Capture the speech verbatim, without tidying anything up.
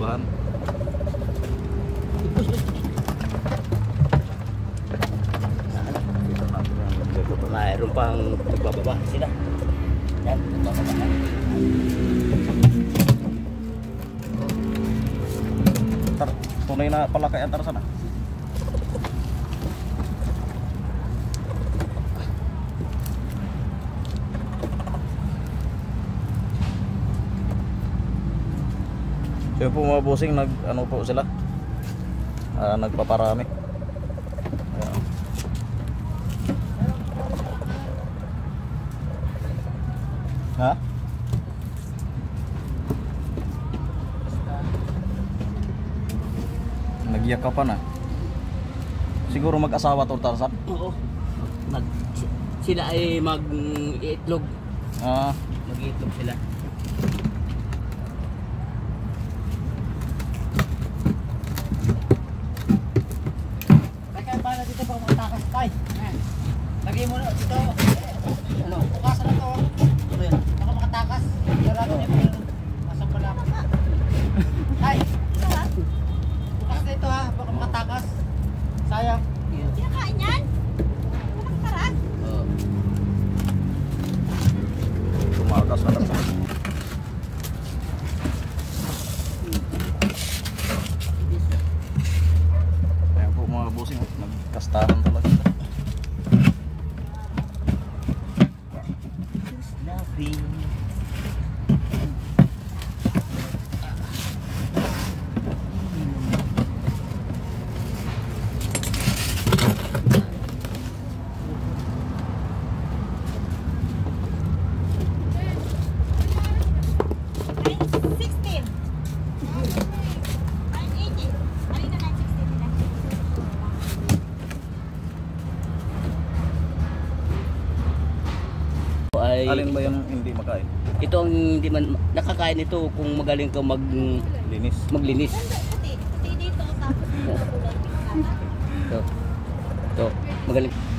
bahan. Mayroon pang nagbababa sila. Yan, nagbababa na. Tar, tunay na palakay ang tarasan ah. So po mga bossing, nag ano po sila, uh, nagpaparami. Ayan. Ha? Nagyakapan ah. Siguro mag-asawa to Tarzan. Oo. Mag, sila ay mag-iitlog. Ah, Mag-iitlog sila. Lagay mo na dito. Ano? Bukasan na to. Ano yan? Baka makatakas. Sarado niya po yung masang pala. Ay! Bukas na ito ha. Baka makatakas. Sayang. Kinakain yan? Nakakaraan? Oo. tumakas na lang. Ayan po mga bossing, nagkastaran talaga. Ay, Alin ba yung hindi makain? ito ang hindi man nakakain ito kung magaling ka mag Linis. maglinis. Pati dito tapos Ito. Ito, magaling